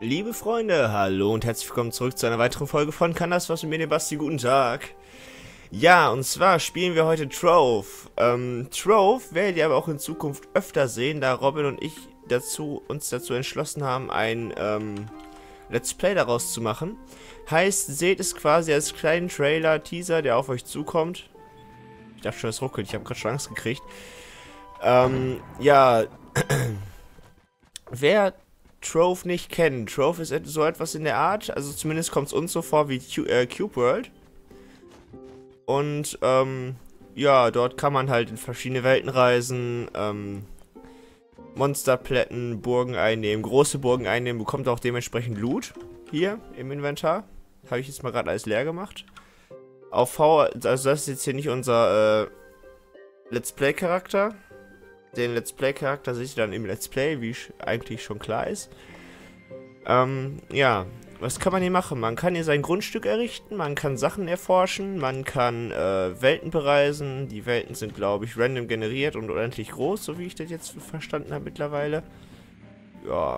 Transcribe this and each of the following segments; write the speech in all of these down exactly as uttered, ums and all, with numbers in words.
Liebe Freunde, hallo und herzlich willkommen zurück zu einer weiteren Folge von Kann das was mit mir, dem Basti? Guten Tag. Ja, und zwar spielen wir heute Trove. Ähm, Trove werdet ihr aber auch in Zukunft öfter sehen, da Robin und ich dazu, uns dazu entschlossen haben, ein ähm, Let's Play daraus zu machen. Heißt, seht es quasi als kleinen Trailer, Teaser, der auf euch zukommt. Ich dachte schon, es ruckelt, ich habe gerade schon Angst gekriegt. Ähm, ja, wer Trove nicht kennen. Trove ist so etwas in der Art, also zumindest kommt es uns so vor wie Q äh, Cube World. Und ähm, ja, dort kann man halt in verschiedene Welten reisen, ähm, Monster plätten, Burgen einnehmen, große Burgen einnehmen, bekommt auch dementsprechend Loot hier im Inventar. Habe ich jetzt mal gerade alles leer gemacht. Auf V, also das ist jetzt hier nicht unser äh, Let's Play Charakter. Den Let's Play Charakter sehe ich dann im Let's Play, wie eigentlich schon klar ist. Ähm, ja, was kann man hier machen? Man kann hier sein Grundstück errichten, man kann Sachen erforschen, man kann äh, Welten bereisen. Die Welten sind, glaube ich, random generiert und unendlich groß, so wie ich das jetzt verstanden habe mittlerweile. Ja.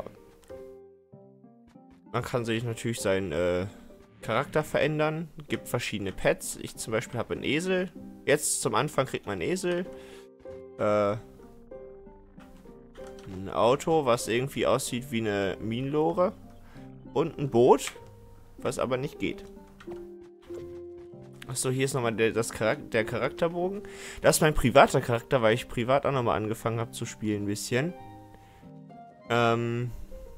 Man kann sich natürlich seinen äh, Charakter verändern. Gibt verschiedene Pets. Ich zum Beispiel habe einen Esel. Jetzt zum Anfang kriegt man einen Esel. Äh... Ein Auto, was irgendwie aussieht wie eine Minenlore. Und ein Boot, was aber nicht geht. Achso, hier ist nochmal der, das Charakter, der Charakterbogen. Das ist mein privater Charakter, weil ich privat auch nochmal angefangen habe zu spielen ein bisschen. Ähm...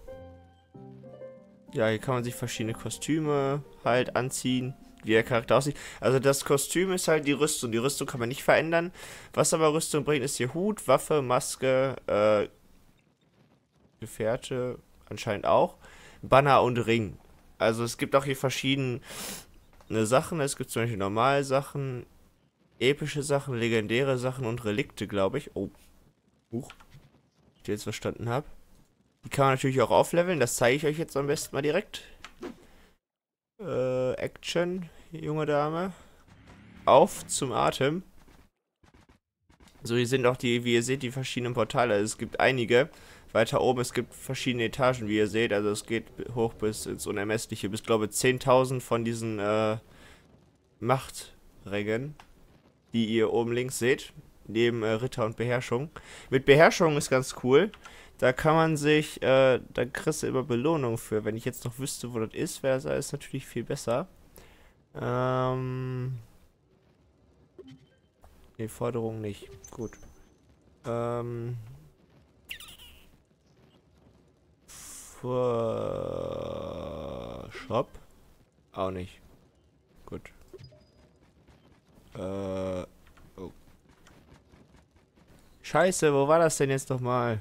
Ja, hier kann man sich verschiedene Kostüme halt anziehen, wie der Charakter aussieht. Also das Kostüm ist halt die Rüstung. Die Rüstung kann man nicht verändern. Was aber Rüstung bringt, ist hier Hut, Waffe, Maske, äh... Gefährte anscheinend auch. Banner und Ring. Also es gibt auch hier verschiedene Sachen. Es gibt zum Beispiel normale Sachen, epische Sachen, legendäre Sachen und Relikte, glaube ich. Oh. Huch. Ich jetzt verstanden habe. Die kann man natürlich auch aufleveln. Das zeige ich euch jetzt am besten mal direkt. Äh, Action, junge Dame. Auf zum Atem. So, hier sind auch die, wie ihr seht, die verschiedenen Portale. Also es gibt einige. Weiter oben, es gibt verschiedene Etagen, wie ihr seht. Also es geht hoch bis ins Unermessliche. Bis, glaube ich, zehntausend von diesen äh, Machträngen, die ihr oben links seht. Neben äh, Ritter und Beherrschung. Mit Beherrschung ist ganz cool. Da kann man sich, äh, da kriegst du immer Belohnung für. Wenn ich jetzt noch wüsste, wo das ist, wäre es natürlich viel besser. Ähm... Ne, Forderung nicht. Gut. Ähm... Shop? Auch nicht. Gut. Äh. Oh. Scheiße, wo war das denn jetzt nochmal?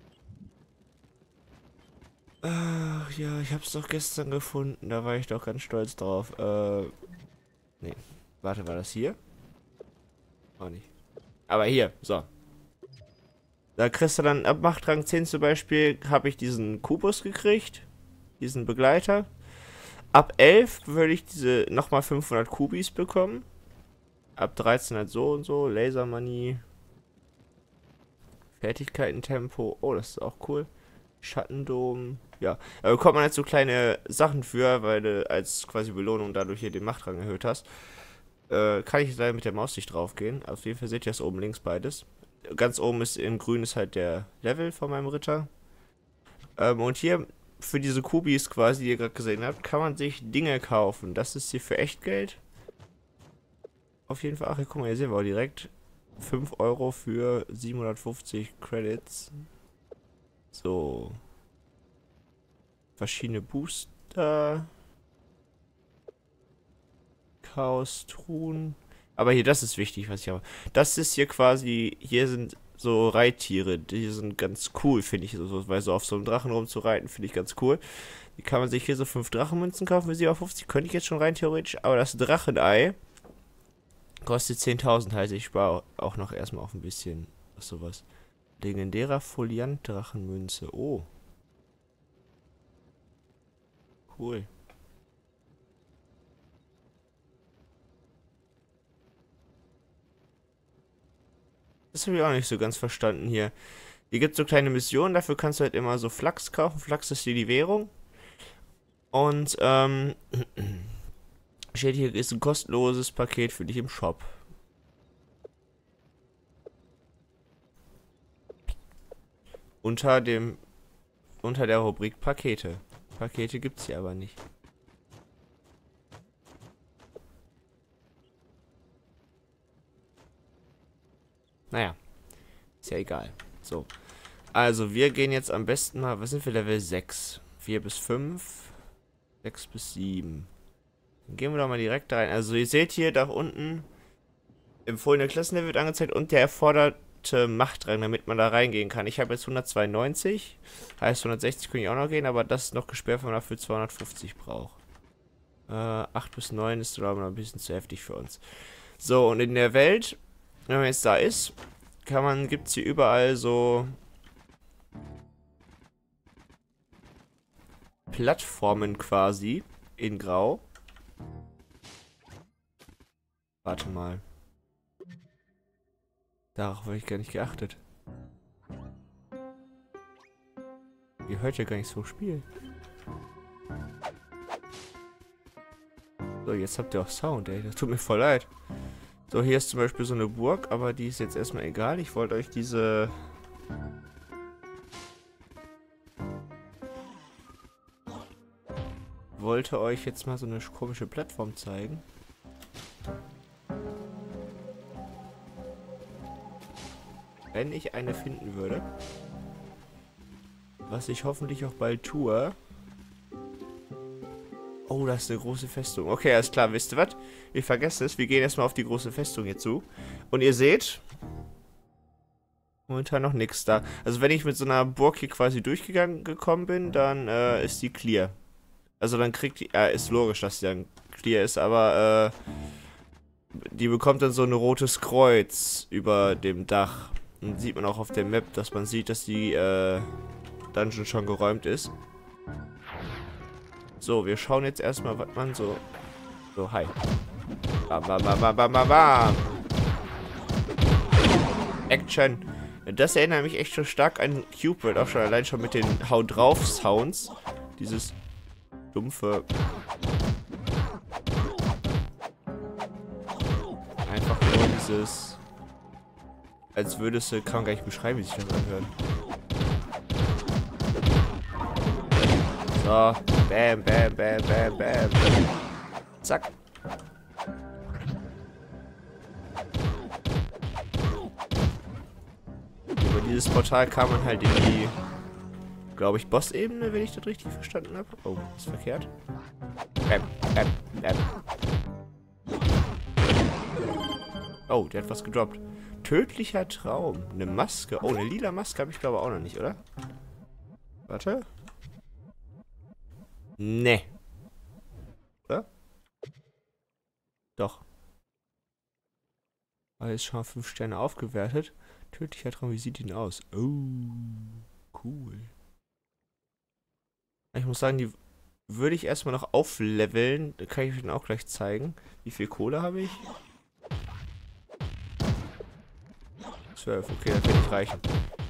Ach ja, ich hab's doch gestern gefunden. Da war ich doch ganz stolz drauf. Äh. Nee. Warte, war das hier? Auch nicht. Aber hier, so. Da kriegst du dann ab Machtrang zehn zum Beispiel, habe ich diesen Kubus gekriegt. Diesen Begleiter. Ab elf würde ich diese nochmal fünfhundert Kubis bekommen. Ab dreizehn halt so und so. Lasermanie. Fertigkeiten-Tempo. Oh, das ist auch cool. Schattendom. Ja, da bekommt man halt so kleine Sachen für, weil du als quasi Belohnung dadurch hier den Machtrang erhöht hast. Äh, kann ich leider mit der Maus nicht drauf gehen. Auf jeden Fall seht ihr das oben links beides. Ganz oben ist in grün ist halt der Level von meinem Ritter. Ähm, und hier für diese Kubis quasi, die ihr gerade gesehen habt, kann man sich Dinge kaufen. Das ist hier für Echtgeld. Auf jeden Fall. Ach, hier, guck mal, hier sehen wir auch direkt. fünf Euro für siebenhundertfünfzig Credits. So. Verschiedene Booster. Chaos, Truhen. Aber hier, das ist wichtig, was ich habe. Das ist hier quasi, hier sind so Reittiere. Die sind ganz cool, finde ich. Also, weil so auf so einem Drachen rumzureiten, finde ich ganz cool. Die kann man sich hier so fünf Drachenmünzen kaufen für siebenhundertfünfzig. Könnte ich jetzt schon rein theoretisch. Aber das Drachenei kostet zehntausend. Heißt, ich spare auch noch erstmal auf ein bisschen. Was sowas. Legendärer Foliant-Drachenmünze. Oh. Cool. Das habe ich auch nicht so ganz verstanden hier. Hier gibt es so kleine Missionen, dafür kannst du halt immer so Flachs kaufen. Flachs ist hier die Währung. Und, ähm, steht hier, ist ein kostenloses Paket für dich im Shop. Unter dem, unter der Rubrik Pakete. Pakete gibt's hier aber nicht. Naja, ist ja egal. So. Also, wir gehen jetzt am besten mal, was sind wir, Level sechs? vier bis fünf, sechs bis sieben. Dann gehen wir doch mal direkt rein. Also, ihr seht hier da unten, empfohlene Klassenlevel wird angezeigt und der erforderte Machtrang, damit man da reingehen kann. Ich habe jetzt hundertzweiundneunzig, heißt hundertsechzig könnte ich auch noch gehen, aber das ist noch gesperrt, wenn man dafür zweihundertfünfzig braucht. Äh, acht bis neun ist, glaube ich, noch ein bisschen zu heftig für uns. So, und in der Welt, wenn man jetzt da ist, kann man, gibt es hier überall so Plattformen quasi in Grau. Warte mal. Darauf habe ich gar nicht geachtet. Ihr hört ja gar nicht so Spiel. So, jetzt habt ihr auch Sound, ey. Das tut mir voll leid. So, hier ist zum Beispiel so eine Burg, aber die ist jetzt erstmal egal. Ich wollte euch diese... wollte euch jetzt mal so eine komische Plattform zeigen. Wenn ich eine finden würde. Was ich hoffentlich auch bald tue. Oh, das ist eine große Festung. Okay, alles klar. Wisst ihr was? Ich vergesse es. Wir gehen erstmal auf die große Festung hier zu. Und ihr seht... momentan noch nichts da. Also wenn ich mit so einer Burg hier quasi durchgegangen gekommen bin, dann äh, ist die clear. Also dann kriegt die... Äh, ist logisch, dass die dann clear ist, aber äh, die bekommt dann so ein rotes Kreuz über dem Dach. Und sieht man auch auf der Map, dass man sieht, dass die äh, Dungeon schon geräumt ist. So, wir schauen jetzt erstmal, was man so... So, hi. Bam, bam, bam, bam, bam, bam, bam. Action. Das erinnert mich echt schon stark an Cupid, auch schon allein schon mit den Hau drauf Sounds. Dieses dumpfe. Einfach nur dieses. Als würdest du, kann man gar nicht beschreiben, wie sich das anhört. So, bam, bam, bam, bam, bam. Zack. Über dieses Portal kam man halt in die, glaube ich, Boss-Ebene, wenn ich das richtig verstanden habe. Oh, ist verkehrt. Bam, bam, bam. Oh, der hat was gedroppt. Tödlicher Traum. Eine Maske. Oh, eine lila Maske habe ich, glaube ich, auch noch nicht, oder? Warte. Nee. Oder? Doch. Aber ist schon mal fünf Sterne aufgewertet. Tödlicher Traum, wie sieht die denn aus? Oh, cool. Ich muss sagen, die würde ich erstmal noch aufleveln. Da kann ich euch dann auch gleich zeigen. Wie viel Kohle habe ich? zwölf, okay, das wird nicht reichen.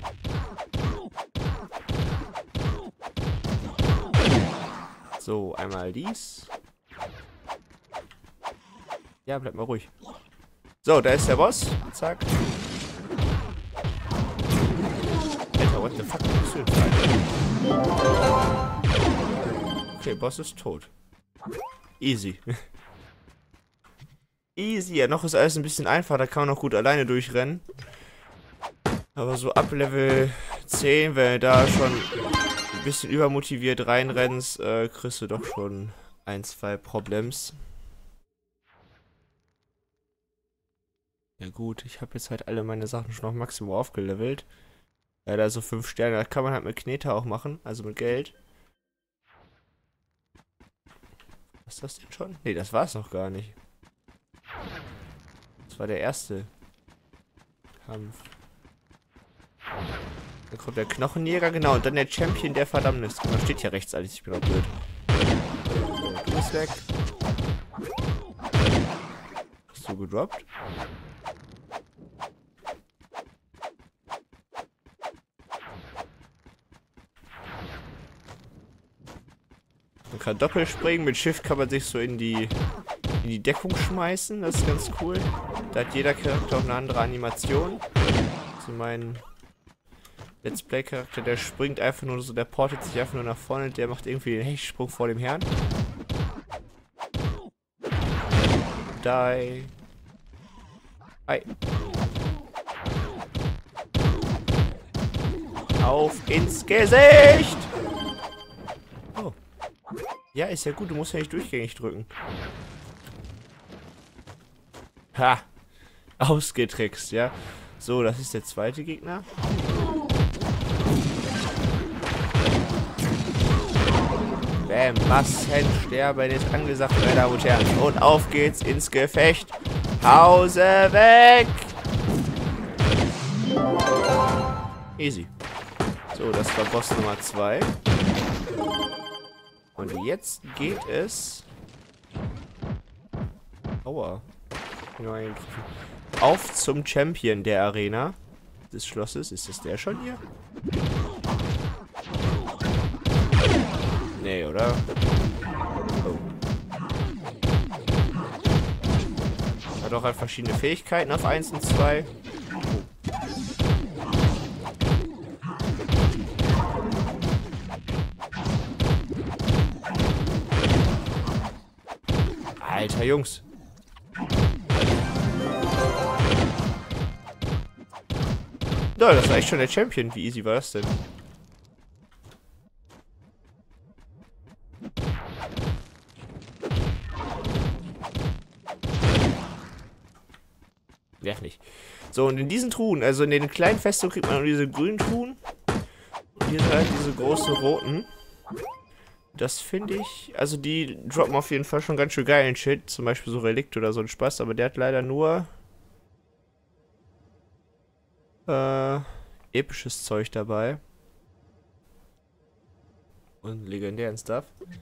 So, einmal dies. Ja, bleib mal ruhig. So, da ist der Boss. Zack. Alter, what the fuck? Was bist du denn? Okay, Boss ist tot. Easy. Easy. Ja, noch ist alles ein bisschen einfacher. Da kann man auch gut alleine durchrennen. Aber so ab Level zehn, wenn du da schon ein bisschen übermotiviert reinrennst, äh, kriegst du doch schon ein, zwei Problems. Ja gut, ich habe jetzt halt alle meine Sachen schon auf Maximum aufgelevelt. Ja, da so fünf Sterne, das kann man halt mit Knete auch machen, also mit Geld. Was ist das denn schon? Ne, das war es noch gar nicht. Das war der erste Kampf. Dann kommt der Knochenjäger, genau, und dann der Champion der Verdammnis. Genau, steht hier rechts alles, ich bin auch blöd. So, du bist weg. Hast du gedroppt? Man kann doppelspringen. Mit Shift kann man sich so in die, in die Deckung schmeißen. Das ist ganz cool. Da hat jeder Charakter auch eine andere Animation. Also mein Let's Play-Charakter, der springt einfach nur so, der portet sich einfach nur nach vorne. Der macht irgendwie den Hechtsprung vor dem Herrn. Die. Hi. Auf ins Gesicht! Oh. Ja, ist ja gut, du musst ja nicht durchgängig drücken. Ha! Ausgetrickst, ja. So, das ist der zweite Gegner. Bam, Massensterben ist angesagt, meine Damen und Herren. Und auf geht's ins Gefecht. Hause weg! Easy. So, das war Boss Nummer zwei. Und jetzt geht es... Aua. Auf zum Champion der Arena des Schlosses. Ist das der schon hier? Nee, oder? Oh. Hat auch halt verschiedene Fähigkeiten auf eins und zwei. Alter, Jungs. Ja, das war echt schon der Champion. Wie easy war das denn? Werf nicht. So, und in diesen Truhen, also in den kleinen Festungen kriegt man nur diese grünen Truhen. Und hier sind halt diese großen roten. Das finde ich, also die droppen auf jeden Fall schon ganz schön geilen Shit. Zum Beispiel so Relikt oder so ein Spaß, aber der hat leider nur äh, episches Zeug dabei. Und legendären Stuff.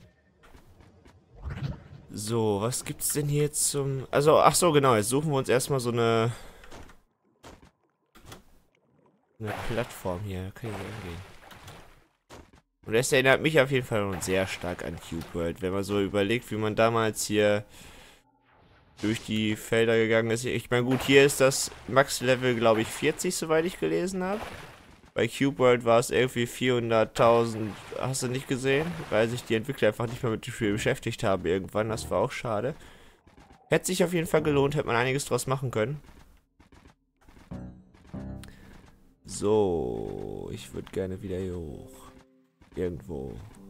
So, was gibt's denn hier jetzt zum... Also, ach so, genau, jetzt suchen wir uns erstmal so eine... Eine Plattform hier, kann ich hingehen. Und das erinnert mich auf jeden Fall sehr stark an Cube World, wenn man so überlegt, wie man damals hier durch die Felder gegangen ist. Ich meine, gut, hier ist das Max-Level, glaube ich, vierzig, soweit ich gelesen habe. Bei Cube World war es irgendwie vierhunderttausend, hast du nicht gesehen? Weil sich die Entwickler einfach nicht mehr mit dem Spiel beschäftigt haben irgendwann, das war auch schade. Hätte sich auf jeden Fall gelohnt, hätte man einiges draus machen können. So, ich würde gerne wieder hier hoch. Irgendwo.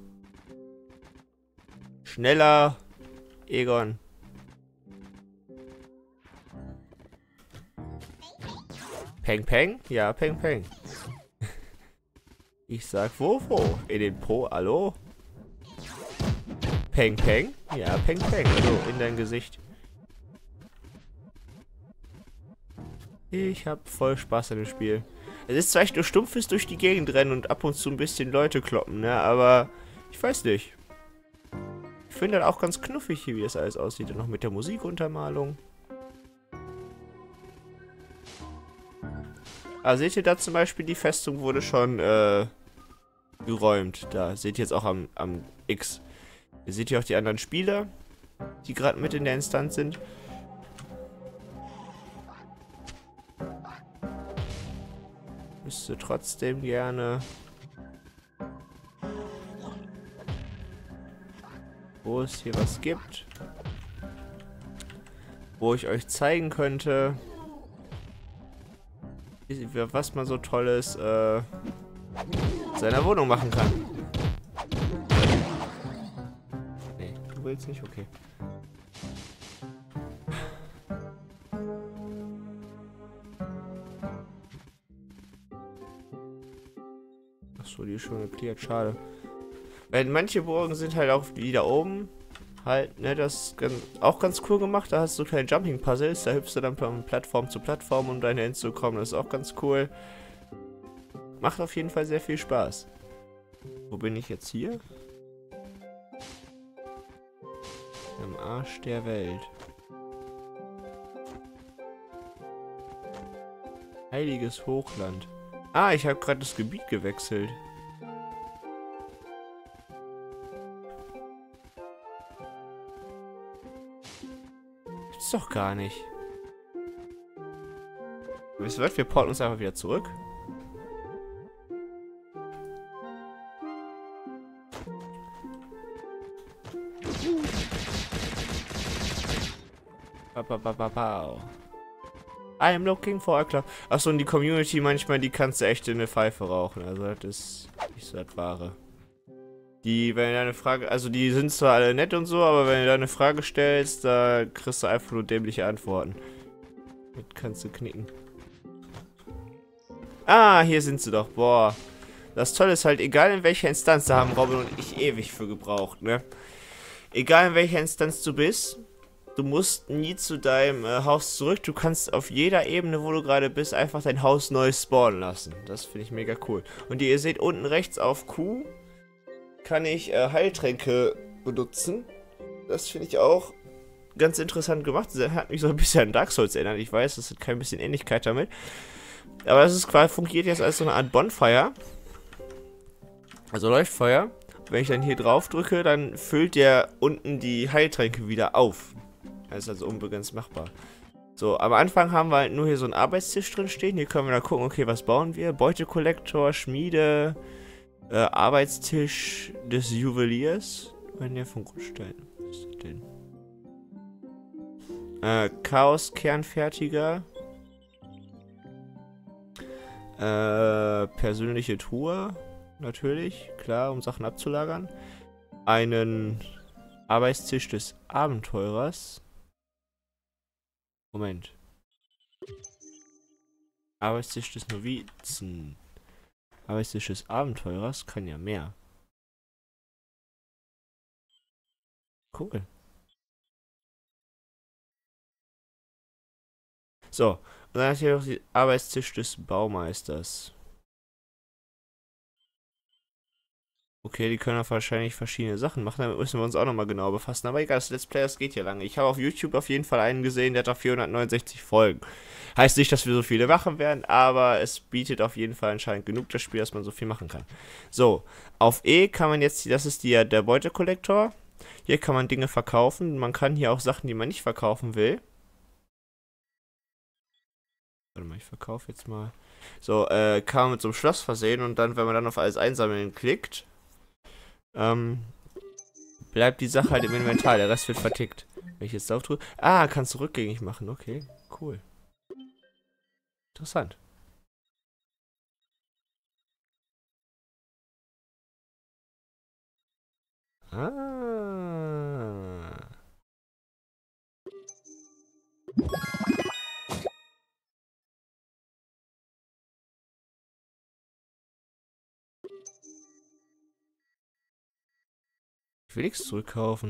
Schneller, Egon. Peng Peng? Ja, Peng Peng. Ich sag wo, wo? In den Po, hallo? Peng Peng? Ja, Peng Peng. So, in dein Gesicht. Ich hab voll Spaß an dem Spiel. Es ist zwar echt nur stumpfes durch die Gegend rennen und ab und zu ein bisschen Leute kloppen, ne? Aber ich weiß nicht. Ich finde das auch ganz knuffig hier, wie es alles aussieht. Und noch mit der Musikuntermalung. Ah, seht ihr da zum Beispiel, die Festung wurde schon äh, geräumt. Da seht ihr jetzt auch am, am X. Ihr seht hier auch die anderen Spieler, die gerade mit in der Instanz sind. Müsste trotzdem gerne... Wo es hier was gibt. Wo ich euch zeigen könnte, was man so Tolles äh, in seiner Wohnung machen kann. Nee, du willst nicht? Okay. Achso, die ist schon geklärt, schade. Weil manche Burgen sind halt auch wie da oben. Halt, ne, das ist ganz, auch ganz cool gemacht. Da hast du kleine Jumping-Puzzles. Da hüpfst du dann von Plattform zu Plattform, um dahin hinzukommen. Das ist auch ganz cool. Macht auf jeden Fall sehr viel Spaß. Wo bin ich jetzt hier? Am Arsch der Welt. Heiliges Hochland. Ah, ich habe gerade das Gebiet gewechselt. gibt's doch gar nicht. Wisst ihr was? Wir porten uns einfach wieder zurück. I'm looking for a club. Achso, und die Community manchmal, die kannst du echt in eine Pfeife rauchen. Also das ist nicht so das Wahre. Die, wenn du eine Frage, also die sind zwar alle nett und so, aber wenn du da eine Frage stellst, da kriegst du einfach nur dämliche Antworten. Das kannst du knicken. Ah, hier sind sie doch. Boah. Das Tolle ist halt, egal in welcher Instanz, da haben Robin und ich ewig für gebraucht, ne? Egal in welcher Instanz du bist, du musst nie zu deinem äh, Haus zurück. Du kannst auf jeder Ebene, wo du gerade bist, einfach dein Haus neu spawnen lassen. Das finde ich mega cool. Und ihr seht unten rechts auf Q, kann ich äh, Heiltränke benutzen. Das finde ich auch ganz interessant gemacht. Das hat mich so ein bisschen an Dark Souls erinnert. Ich weiß, das hat kein bisschen Ähnlichkeit damit. Aber das ist quasi, fungiert jetzt als so eine Art Bonfire. Also Leuchtfeuer. Wenn ich dann hier drauf drücke, dann füllt der unten die Heiltränke wieder auf. Das ist also unbegrenzt machbar. So, am Anfang haben wir halt nur hier so einen Arbeitstisch drin stehen. Hier können wir dann gucken, okay, was bauen wir? Beutekollektor, Schmiede, äh, Arbeitstisch des Juweliers. Wenn der von Grundstein. Was ist das denn? Äh, Chaos-Kernfertiger. Äh, persönliche Truhe. Natürlich, klar, um Sachen abzulagern. Einen Arbeitstisch des Abenteurers. Moment. Arbeitstisch des Novizen. Arbeitstisch des Abenteurers kann ja mehr. Cool. So, und dann hat hier noch den Arbeitstisch des Baumeisters. Okay, die können auch wahrscheinlich verschiedene Sachen machen, damit müssen wir uns auch nochmal genau befassen. Aber egal, das Let's Play, das geht hier lange. Ich habe auf YouTube auf jeden Fall einen gesehen, der hat auch vierhundertneunundsechzig Folgen. Heißt nicht, dass wir so viele machen werden, aber es bietet auf jeden Fall anscheinend genug das Spiel, dass man so viel machen kann. So, auf E kann man jetzt, das ist die, der Beutekollektor. Hier kann man Dinge verkaufen. Man kann hier auch Sachen, die man nicht verkaufen will. Warte mal, ich verkaufe jetzt mal. So, äh, kann man mit so einem Schloss versehen und dann, wenn man dann auf alles einsammeln klickt, ähm, bleibt die Sache halt im Inventar, der Rest wird vertickt. Wenn ich jetzt drauf drücke. Ah, kannst du rückgängig machen, okay, cool. Interessant. Ah. Ich will nichts zurückkaufen.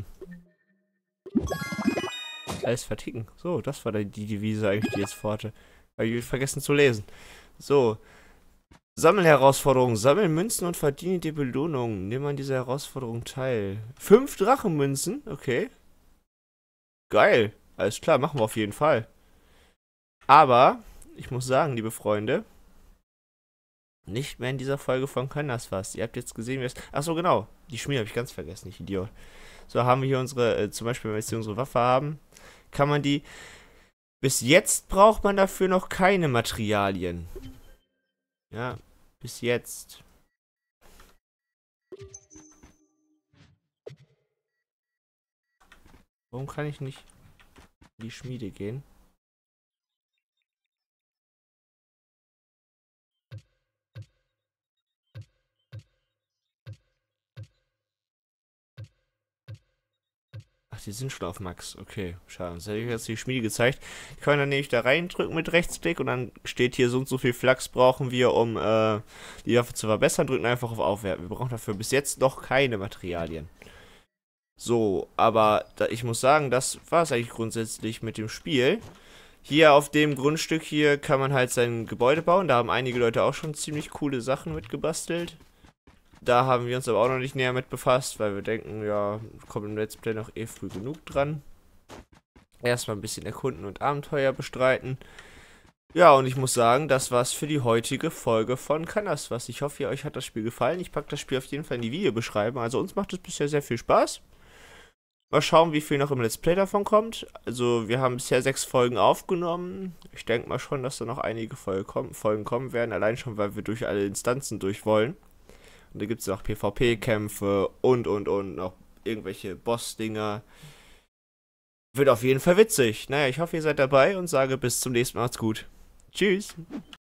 Alles verticken. So, das war die Devise eigentlich, die jetzt vorhatte. Habe ich vergessen zu lesen. So. Sammelherausforderung. Sammel Münzen und verdiene die Belohnung. Nimm an dieser Herausforderung teil. Fünf Drachenmünzen? Okay. Geil. Alles klar, machen wir auf jeden Fall. Aber, ich muss sagen, liebe Freunde, nicht mehr in dieser Folge von Kann das was. Ihr habt jetzt gesehen, wie es... Achso, genau. Die Schmiede habe ich ganz vergessen, ich Idiot. So, haben wir hier unsere, äh, zum Beispiel, wenn wir jetzt hier unsere Waffe haben, kann man die... Bis jetzt braucht man dafür noch keine Materialien. Ja, bis jetzt. Warum kann ich nicht in die Schmiede gehen? Ach, die sind schon auf Max. Okay, schade. Das hätte ich jetzt die Schmiede gezeigt. Ich kann dann nämlich da reindrücken mit Rechtsklick und dann steht hier so und so viel Flachs brauchen wir, um äh, die Waffe zu verbessern. Drücken einfach auf Aufwerten. Wir brauchen dafür bis jetzt noch keine Materialien. So, aber da, ich muss sagen, das war es eigentlich grundsätzlich mit dem Spiel. Hier auf dem Grundstück hier kann man halt sein Gebäude bauen. Da haben einige Leute auch schon ziemlich coole Sachen mitgebastelt. Da haben wir uns aber auch noch nicht näher mit befasst, weil wir denken, ja, kommt im Let's Play noch eh früh genug dran. Erstmal ein bisschen erkunden und Abenteuer bestreiten. Ja, und ich muss sagen, das war's für die heutige Folge von Kann das was. Ich hoffe, euch hat das Spiel gefallen. Ich packe das Spiel auf jeden Fall in die Videobeschreibung. Also uns macht es bisher sehr viel Spaß. Mal schauen, wie viel noch im Let's Play davon kommt. Also, wir haben bisher sechs Folgen aufgenommen. Ich denke mal schon, dass da noch einige Folge kommen, Folgen kommen werden. Allein schon, weil wir durch alle Instanzen durch wollen. Und da gibt es auch PvP-Kämpfe und, und, und noch irgendwelche Boss-Dinger. Wird auf jeden Fall witzig. Naja, ich hoffe, ihr seid dabei und sage bis zum nächsten Mal. Macht's gut. Tschüss.